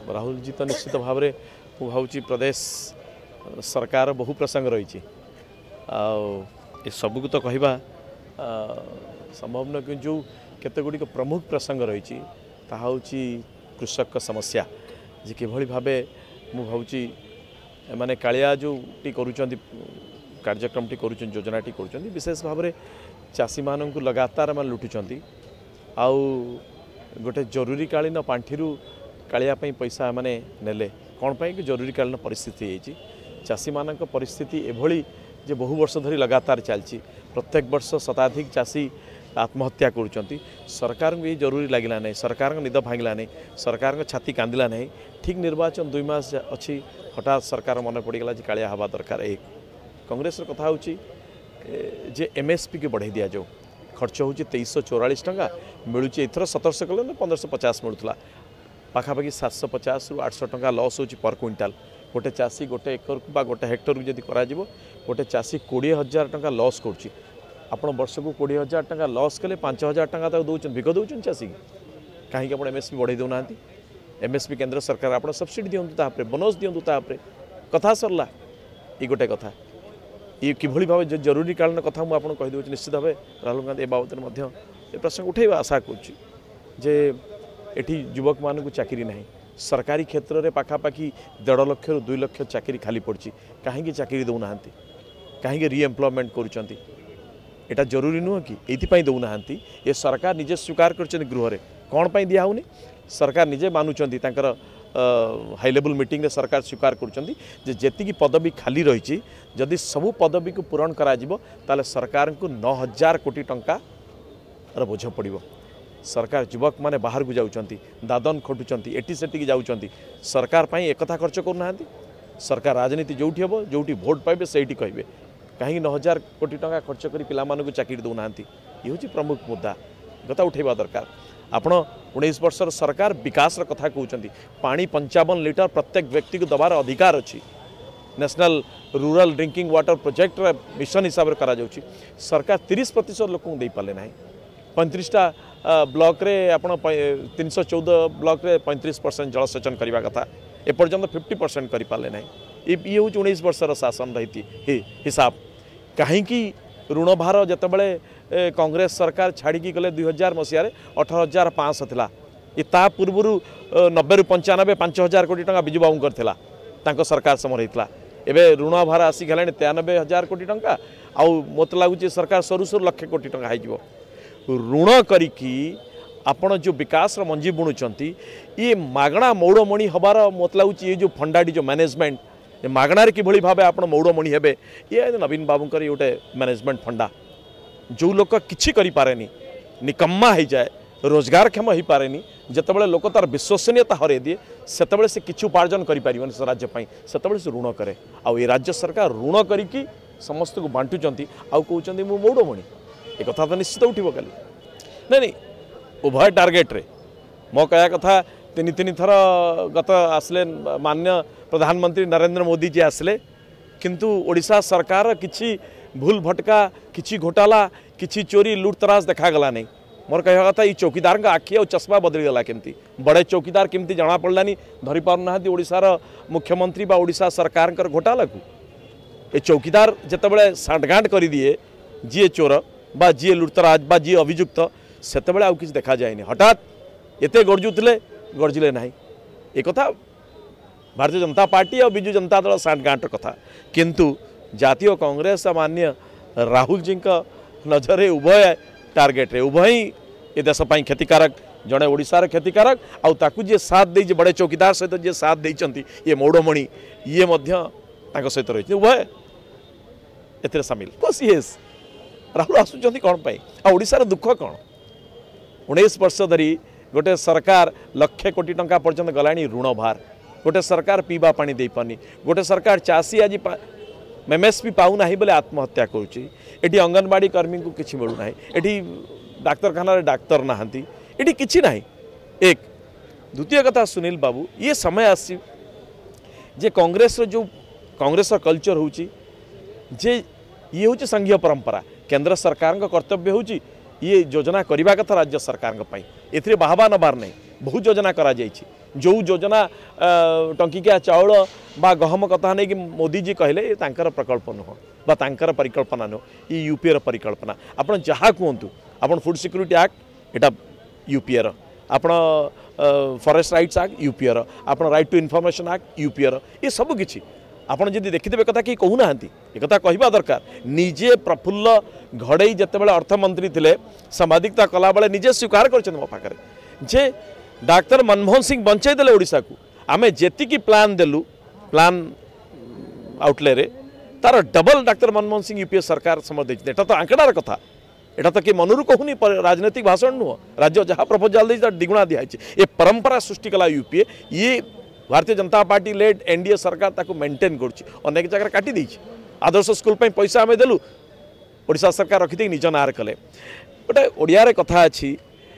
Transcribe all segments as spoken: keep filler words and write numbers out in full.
राहुल जी तो निश्चित भाव में भावी प्रदेश सरकार बहु प्रसंग रही सबको तो कहवा संभव न कि जो केते गुड़िक प्रमुख प्रसंग रही कृषक समस्या जे किभली भावे मु भावुची माने कालिया जो टी करूचंदी कार्यक्रम टी करूचंदी योजना टी करूचंदी विशेष भाव में चाषी मानन को लगातार मान लुटुचंदी आउ गोटे जरूरीकालीन पांठिरू कालिया पई पैसा माने नेले कौन पाई कि जरूरीकालीन परिस्थिति होती चाषी मानक परिस्थिति एभली जे बहु वर्ष धरी लगातार चलती प्रत्येक वर्ष शताधिक चाषी आत्महत्या करुँच सरकार को ये जरूरी लगला नहीं सरकार निद भांगला नहीं सरकार छाती कांदिला नहीं ठीक निर्वाचन दुई मास अच्छी हठात सरकार मन पड़गला कालिया हवा दरकार एक कांग्रेस कथा हो एमएसपी के बढ़ाई दि जाऊ खर्च हो तेईस चौरालीस टंका मिलूँ एथर सतरश कले पंद्रह पचास मिलूला पाखापाखि सातश पचास रु आठश टंका लॉस हो पर क्विंटाल गोटे चाषी गोटे एकर को गोटे हेक्टर को जदि गोटे चाषी कोड़े हजार टंका लॉस कर आपण वर्ष को कोड़े हजार टंका लॉस कले पांच हजार टंका तक दौरान भिक दौरान चाषी कहीं आप एमएसपी बढ़ाई देना एमएसपी केंद्र सरकार आप सब्सिडी दिंतु तापर बोनस दिंतु तापर कथा सरला ये गोटे कथा ये किभली भाव जरूरीकालीन कथा मुझे कहीदे निश्चित भाव राहुल गांधी ए बाबद ये प्रसंग उठेवा आशा करुँचे एठी युवक मानू चाकरी ना सरकारी क्षेत्र में पाखापाखि देढ़ लक्ष रु दुई लक्ष चाकरी खाली पड़ी कहीं चाकरी दौना कहीं रिएम्प्लॉयमेंट करुँच एटा जरूरी नुह कि ये दौना ये सरकार निजे स्वीकार कर गृह में कौन पर दिहूनी सरकार निजे मानुंट हाई लेवल मीटिंग रे सरकार स्वीकार कर पदवी खाली रही जदि सबू पदवी को पूरण करा सरकार को नौ हजार कोटी टंका बोझ पड़ो सरकार युवक माने बाहर को जाउचंती दादन खटुचंती एटी सेटी जाउचंती सरकार पाई एकथा खर्च करना सरकार राजनीति जोठी हम जोठी भोट पाइबे सेठी कहबे कहीं नौ हजार कोटी टंका खर्च कर पिला मानकु चाकरी दौना ये हूँ प्रमुख मुद्दा कथा उठेबा दरकार आपण उन्नीस वर्षर सरकार विकास कथा कहते पानी पंचावन लिटर प्रत्येक व्यक्ति को दबार अधिकार अच्छी national rural drinking water project mission हिसाब से करा जाउची सरकार तीस प्रतिशत लोक दे पारे ना पैंतीसटा ब्लॉक रे आपण तीन सौ चौदह ब्लॉक रे पैंतीस परसेंट जलसेचन करने कथा एपर्यंत फिफ्टी परसेंट कर पारे ना ये हूँ उन्नीस वर्षर शासन रही हिसाब कहीं ऋण भार जितेबाला कांग्रेस सरकार छाड़ी गले दुई हजार मसीह अठारह हजार पाँच था ये ता पूर्व नब्बे रु पंचानबे पांच हजार कोटी टंका बिजू बाबू कर सरकार समय होता एवं ऋण भार आसी गलानी तेयानबे हजार कोटी टंका आउ मत लगुच सरकार सरू सरू लक्षे कोटी टंका हो ऋण करिकी आपण जो विकास मंजी बुणुंट ये मागणा मौड़मणि हबार मत लगुच ये जो फंडाडी जो मैनेजमेंट मागणार किभली भाव आप मौड़मणि हे ये नवीन बाबूकर ये गोटे मैनेजमेंट फंडा जो लोक किछि करि पारेनी निकम्मा हो जाए रोजगारक्षम हो पारेनी जितेबाला लोक तार विश्वसनीयता हरे दिए सेतबेले से किछु उपार्जन करि पारिबनि से राज्य पई सेतबेले से ऋण करे आ ये राज्य सरकार ऋण करिकी समस्त को बांटुचंती आ कहउचंती मु मौड़मणि ए कथा तो निश्चित उठिबो काली नहीं नहीं उभय टार्गेट रे मो कया कथा तीन तीन थर गत आसले मान्य प्रधानमंत्री नरेंद्र मोदी जी आसले किंतु ओडिशा सरकार किछि भूल भटका किछि घोटाला किछि चोरी लुटतराज देखागला नहीं मोर कह कथा ये चौकीदार का आखि और चश्मा बदलीगला केमती बड़े चौकीदार केमती जना पड़लानी धरी पारना ओडिशार मुख्यमंत्री बा ओडिशा सरकार घोटाला को ये चौकीदार जितेबाला सांठगांठ कर दिए जी चोर बा जी लुटतराज बा जी अभियुक्त सेतेबेले आउ किछि देखा जाएनि हठात एते गरजुले गरजिले ना एक कथा भारतीय जनता पार्टी और बिजु जनता दल सांठगांठ कथा किंतु जातीय कांग्रेस मान्य राहुल जी नजर उभय टार्गेट रे उभय ये देश पाई क्षतिकारक जड़े ओडिशार क्षतिकारक आउ ताकू जे साथ दे बड़े चौकीदार सहित जे साथ देइचंती ये मौड़मणि ये मध्य ताको सहित रही उभय एथिरे सामिल सीएस राहुल आसुचंती कौन पाई आ ओडिशार दुख कौन उन्नीस वर्ष धरी गोटे सरकार लक्षे कोटी टंका पर्यंत गलानी ऋण भार गोटे सरकार पीवा पानी दे पानी गोटे सरकार चाषी आज एमएसपी पाऊना बोले आत्महत्या करुच्ची एटी अंगनवाड़ी कर्मी को किसी मिलूना एटी डाक्तरखाना डाक्तर नहांती एटी किसी ना एक द्वितीय कथा सुनील बाबू ये समय आसी जे कांग्रेस जो कांग्रेस कल्चर होची जे ये हूँ संघीय परंपरा केंद्र सरकार कर्तव्य होची ये योजना करने कथा राज्य सरकार ए बाहबा नबार नहीं बहुत योजना करा जाइछि जो योजना टंकिकिया चाउल बा गहम कथा नहीं कि मोदी जी कहले ये तांकर प्रकल्प नुह बा तांकर परिकल्पना नुह ये यूपीए र परिकल्पना आपण जहाँ कहतु आपण फूड सिक्यूरिटी एक्ट एटा यूपीए र आपण फॉरेस्ट राइट्स एक्ट यूपीए र आपण right to information act UPA र ये सब किछि आपण जदि देखिदेबे कथा कि कहू नाहंती ए कथा कहबा दरकार निजे प्रफुल्ल घड़ई जेतेबेले अर्थमंत्री थिले सांबादिकता कला बेले निजे स्वीकार करछन मो पाखरे जे डाक्टर मनमोहन सिंह बंचाई देले ओडिसा को आमे जेतिकी प्लान देलु प्लान आउटले रे तार double doctor Manmohan Singh UPA सरकार समय देछि एटा तो आंकड़ार कथा एटा तो कि मनरू कहूनी राजनीतिक भाषण नुह राज्य जहाँ प्रपोजाल देछि द्विगुणा दिया ये परंपरा सृष्टि कला यूपीए ये Bharatiya Janata party lead NDA सरकार ताको मेंटेन करछि अनेक जगह काटी देछि आदर्श स्कूल पे पैसा आमे देलु ओडिशा सरकार रखिदे निज नार कले गोटे ओडिया कथा अछि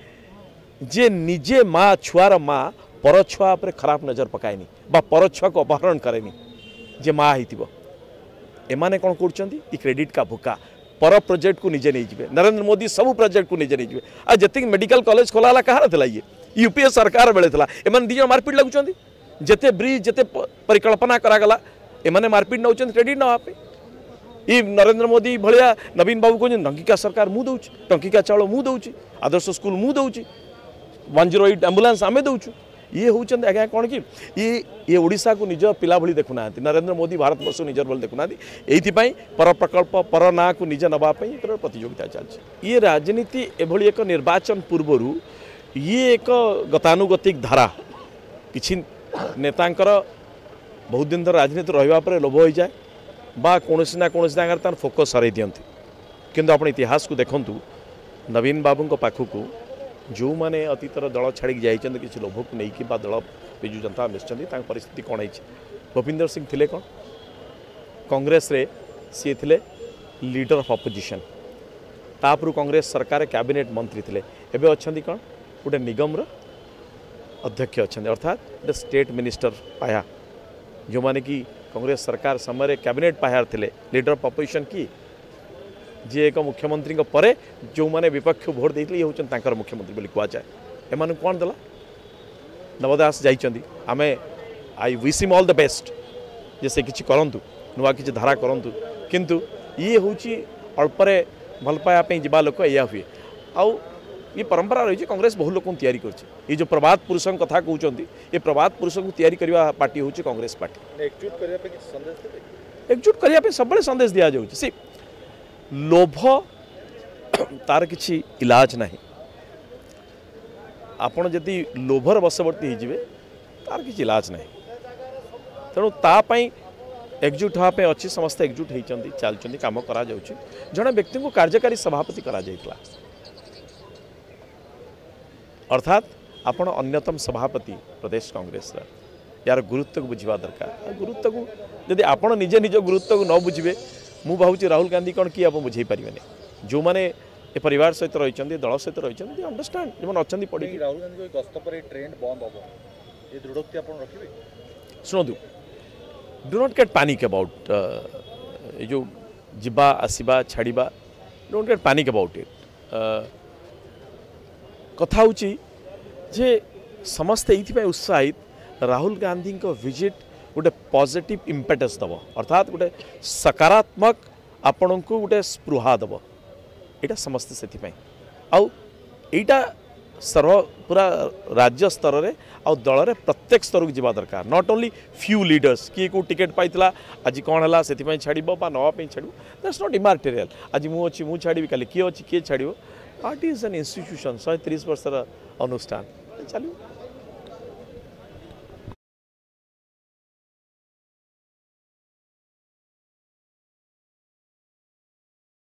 जे निजे माँ छुआर माँ पर छुआ पर खराब नजर पकाएनी बा पर छुआ को अपहरण करेनी जे माँ होइतिबो एमाने कोन करछंती ई क्रेडिट का भूका पर प्रोजेक्ट को निजे नहीं जिबे नरेंद्र मोदी सब प्रोजेक्ट को निजे नहीं जिबे आ जति मेडिकल कॉलेज खोलाला कहार थला ये यूपीए सरकार बेले थला एमान दिजन मारपीट लागुचंती जेते ब्रिज जेते परिकल्पना करा गला एमाने मारपीट नउचंती क्रेडिट न आपे ई नरेंद्र मोदी भलिया नवीन बाबू को टंकिका सरकार मु दउची टंकिका चाउल मु दउची आदर्श स्कूल मु दउची वन जीरो एट एम्बुलेंस आमे दउचु ये होचंद आज्ञा कौन कि ये ये ओडिशा को निज पिला भली देखुना नरेंद्र मोदी भारत वर्ष निजर भली देखुना एइथिपाई पर प्रकल्प पर ना को निज नबा पई एकर प्रतियोगिता चलछि ये राजनीति एभली एक निर्वाचन पूर्वरु ये एक गतानुगतिक धारा किछि नेतांकर बहुत दिन तक राजनीति रहिबा पर लोभ हो जाए बा कोनोसी ना कोनोसी तांकर तार फोकस हरै दियंती किंतु आपण इतिहास को देखंतु नवीन बाबू को पाखु को जो माने अतीतर दल छाड़ी जाइछन किसी लोभ को नहीं कि बा दल बिजु जनता मिशन परिस्थिति कौन है भूपिंदर सिंह थिले कौन कांग्रेस रे सी थिले लीडर ऑफ अपोजिशन तापर कांग्रेस सरकार कैबिनेट मंत्री थिले एबे अछंती कौन गोटे निगम रो अध्यक्ष अच्छा अर्थात गोटे स्टेट मिनिस्टर पाया जो माने कि कांग्रेस सरकार समय कैबिनेट पायार थिले लीडर ऑफ अपोजिशन की जी एक मुख्यमंत्री परे जो माने विपक्ष भोट देते ये होचन तांकर मुख्यमंत्री बोली कह जाए एमान कौन देला नवदास जाइचंदी आमे I wish him all the best जे से किछि करंतु नुआ किछि धारा करंतु किंतु ये होची अल्परे भल पाया पे जिबा लोक या हुए आउ ये परंपरा रही कांग्रेस बहु लोक तैयारी करछि ये जो प्रभात पुरुषों कथा कहउचंदी ये प्रभात पुरुषों को तैयारी करबा पार्टी होची कांग्रेस पार्टी एकजुट करिया पे कि संदेश देबे एकजुट करिया पे सबले संदेश दिया जाउछि सी लोभ तार किछि इलाज नहीं आपण जदि लोभर वशवर्ती होइजिबे तार किछि इलाज नहीं तेणु तापाई एकजुट हाँपे अच्छी समस्त एकजुट होती चलती कम करा जड़े व्यक्ति को कार्यकारी सभापति करा जाइतला अर्थात आपण अन्यतम सभापति प्रदेश कांग्रेस यार गुरुत्व को बुझा दरकार गुरुत्व को यदि आपण निजे निज गुरुत्व को न बुझे मु भावुँ राहुल गांधी कौन किए आप बुझे पारे जो मैंने ए परिवार सहित रही दल सहित रही अंडरस्टांड जो अच्छा पड़ी राहुल गांधी गस्त पर ट्रेंड बंद हम ये दृढ़ोक्ति आप रखिए शुणु do not get panic about ये जो जिबा आसवा छाड़ा don't get panic about it कथा होची जे समस्ते ये उत्साहित राहुल गांधी को विजिट गोटे पॉजिटिव इम्पेटस दब अर्थात गोटे सकारात्मक आपण को गोटे स्पृहा दब यहाँ समस्ते से आईटा सर्व पूरा राज्य स्तर में आउ दल में प्रत्येक स्तर को जावा दरकार नॉट ओनली फ्यू लीडर्स किए को टिकेट पाइला आज कौन है से छाड़ नापी छाड़ दैट्स नॉट इमर्टेरियल आज मुझे मुझे छाड़ी कल किए अच्छी किए छाड़ पार्टी इज एन इंस्टीट्यूशन शहे तीस वर्ष अनुष्ठान चलो।